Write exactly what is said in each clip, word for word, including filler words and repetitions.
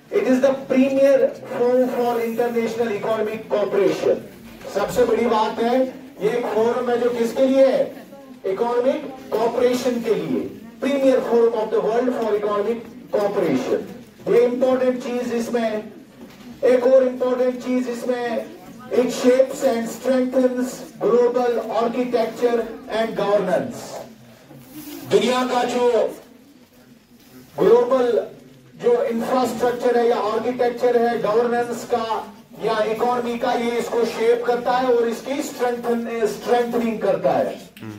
It is the premier forum for international economic cooperation. सबसे बड़ी बात है ये एक फोरम है जो किसके लिए है? इकोनॉमिक कॉपरेशन के लिए. Premier forum of the world for economic cooperation. ये इंपॉर्टेंट चीज इसमें, एक और इंपॉर्टेंट चीज इसमें, it shapes and strengthens global architecture and governance. दुनिया का जो ग्लोबल जो इंफ्रास्ट्रक्चर है या आर्किटेक्चर है गवर्नेंस का या इकोनॉमी का, ये इसको शेप करता है और इसकी स्ट्रेंथन स्ट्रेंथनिंग करता है.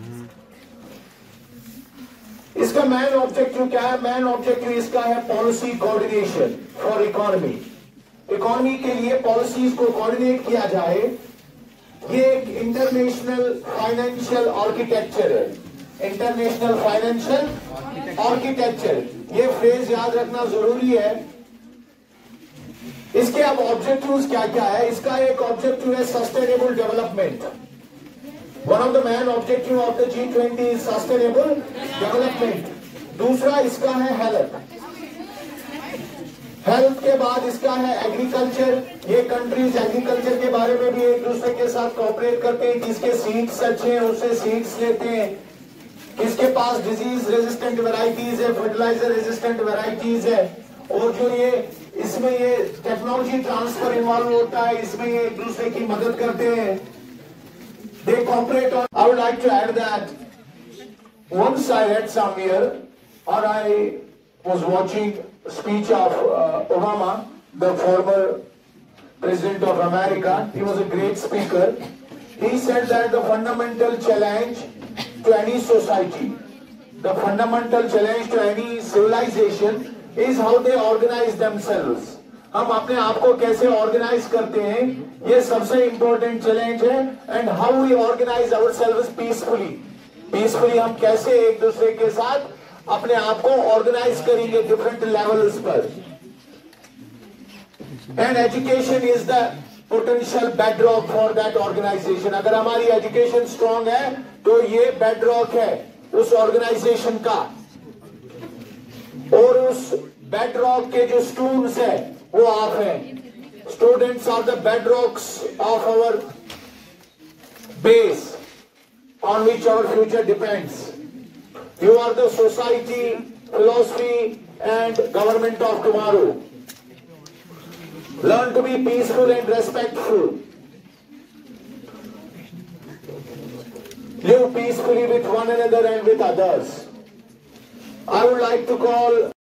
इसका मैन ऑब्जेक्टिव क्या है? मैन ऑब्जेक्टिव इसका है policy coordination for economy. Economy के लिए पॉलिसीज को कोऑर्डिनेट किया जाए. ये एक इंटरनेशनल फाइनेंशियल आर्किटेक्चर है. इंटरनेशनल फाइनेंशियल आर्किटेक्चर, ये फ्रेज याद रखना जरूरी है. इसके अब ऑब्जेक्टिव्स क्या क्या है? इसका एक ऑब्जेक्टिव है sustainable development. One of the main objective of the G twenty is sustainable development. दूसरा इसका है हेल्थ. हेल्थ के बाद इसका है एग्रीकल्चर. ये कंट्रीज एग्रीकल्चर के बारे में भी एक दूसरे के साथ कोऑपरेट करते हैं. किसके सीड्स अच्छे हैं उससे सीड्स लेते हैं. किसके पास डिजीज रेजिस्टेंट वैरायटीज है, फर्टिलाइजर रेजिस्टेंट वैरायटीज है. और जो ये इसमें ये टेक्नोलॉजी ट्रांसफर इन्वॉल्व होता है, इसमें ये एक दूसरे की मदद करते हैं. They cooperate on. I would like to add that once I read somewhere और I was watching speech of uh, Obama, the former president of America. He was a great speaker. He said that the fundamental challenge to any society, the fundamental challenge to any civilization is how they organize themselves. हम अपने आप को कैसे organise करते हैं, ये सबसे important challenge है. And how we organise ourselves peacefully. Peacefully हम कैसे एक दूसरे के साथ अपने आप को ऑर्गेनाइज करेंगे डिफरेंट लेवल्स पर. And education is the potential bedrock for that organisation. अगर हमारी एजुकेशन स्ट्रांग है तो ये बेडरॉक है उस ऑर्गेनाइजेशन का. और उस बेडरॉक के जो स्टूडेंट्स है वो आप हैं. Students are the bedrocks of our base on which our future depends. You are the society, philosophy and government of tomorrow. Learn to be peaceful and respectful. Live peacefully with one another and with others. I would like to call